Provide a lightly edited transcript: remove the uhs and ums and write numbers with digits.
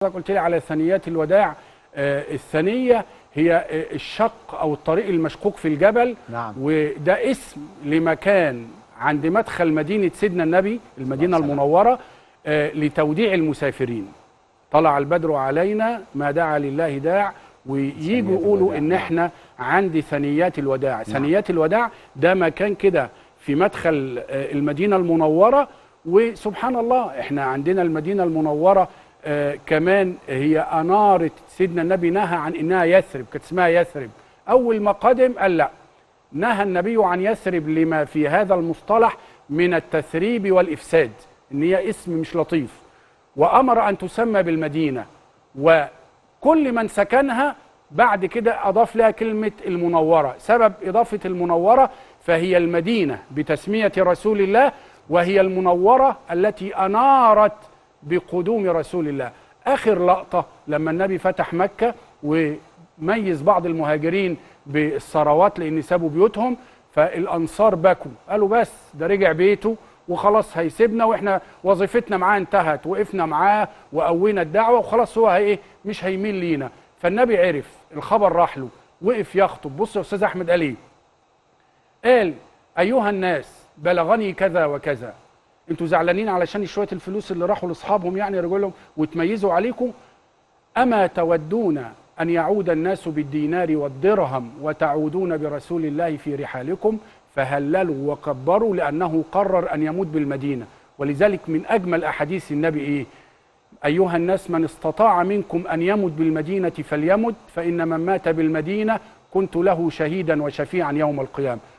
قلت لي على ثنيات الوداع. الثنية هي الشق أو الطريق المشقوق في الجبل. نعم. وده اسم لمكان عند مدخل مدينة سيدنا النبي المدينة المنورة لتوديع المسافرين. طلع البدر علينا ما دعا لله داع، وييجوا يقولوا إن احنا عند ثنيات الوداع. نعم. ثنيات الوداع ده مكان كده في مدخل المدينة المنورة. وسبحان الله احنا عندنا المدينة المنورة كمان هي أنارة سيدنا النبي، نهى عن إنها يثرب، كانت اسمها يثرب. أول ما قدم قال لا، نهى النبي عن يثرب لما في هذا المصطلح من التثريب والإفساد، إن هي اسم مش لطيف، وأمر أن تسمى بالمدينة. وكل من سكنها بعد كده أضاف لها كلمة المنورة. سبب إضافة المنورة فهي المدينة بتسمية رسول الله، وهي المنورة التي أنارت بقدوم رسول الله. آخر لقطة لما النبي فتح مكة وميز بعض المهاجرين بالثروات لأن سابوا بيوتهم، فالأنصار بكوا قالوا بس ده رجع بيته وخلاص هيسيبنا، واحنا وظيفتنا معاه انتهت، وقفنا معاه وقوينا الدعوة وخلاص هو ايه مش هيميل لينا. فالنبي عرف الخبر، راح له وقف يخطب. بص يا أستاذ أحمد قال ايه؟ قال أيها الناس بلغني كذا وكذا، انتوا زعلانين علشان شويه الفلوس اللي راحوا لاصحابهم يعني رجلهم وتميزوا عليكم؟ اما تودون ان يعود الناس بالدينار والدرهم وتعودون برسول الله في رحالكم؟ فهللوا وكبروا لانه قرر ان يموت بالمدينه. ولذلك من اجمل احاديث النبي ايه؟ ايها الناس من استطاع منكم ان يمت بالمدينه فليمت، فان من مات بالمدينه كنت له شهيدا وشفيعا يوم القيامه.